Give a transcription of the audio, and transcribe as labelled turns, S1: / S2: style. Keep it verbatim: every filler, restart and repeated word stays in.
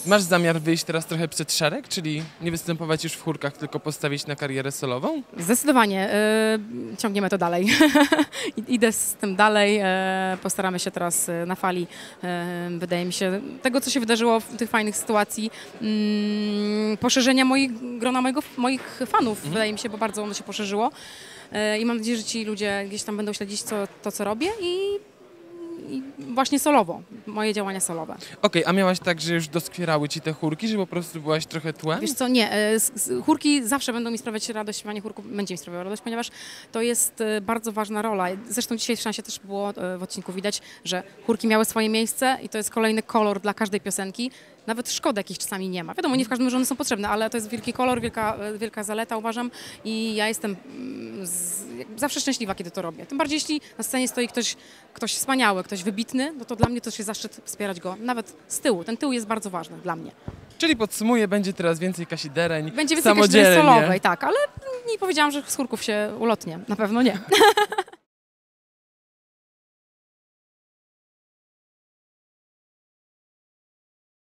S1: Masz zamiar wyjść teraz trochę przed szereg, czyli nie występować już w chórkach, tylko postawić na karierę solową?
S2: Zdecydowanie. Yy, ciągniemy to dalej. Idę z tym dalej. Yy, postaramy się teraz yy, na fali, yy, wydaje mi się, tego, co się wydarzyło w tych fajnych sytuacji, yy, poszerzenia moich, grona mojego, moich fanów, mhm. wydaje mi się, bo bardzo ono się poszerzyło. Yy, I mam nadzieję, że ci ludzie gdzieś tam będą śledzić co, to, co robię i I właśnie solowo, moje działania solowe.
S1: Okej, okay, a miałaś tak, że już doskwierały ci te chórki, że po prostu byłaś trochę tłem?
S2: Wiesz co, nie, chórki zawsze będą mi sprawiać radość, śpiewanie chórku będzie mi sprawiało radość, ponieważ to jest bardzo ważna rola. Zresztą dzisiaj w szansie też było w odcinku widać, że chórki miały swoje miejsce i to jest kolejny kolor dla każdej piosenki. Nawet szkody jakichś czasami nie ma. Wiadomo, nie w każdym razie one są potrzebne, ale to jest wielki kolor, wielka, wielka zaleta, uważam. I ja jestem z, zawsze szczęśliwa, kiedy to robię. Tym bardziej, jeśli na scenie stoi ktoś, ktoś wspaniały, ktoś wybitny, no to dla mnie to jest zaszczyt wspierać go nawet z tyłu. Ten tył jest bardzo ważny dla mnie.
S1: Czyli podsumuję, będzie teraz więcej Kasi Dereń
S2: Będzie więcej Kasi Dereń solowej, tak, ale nie powiedziałam, że z chórków się ulotnie. Na pewno nie.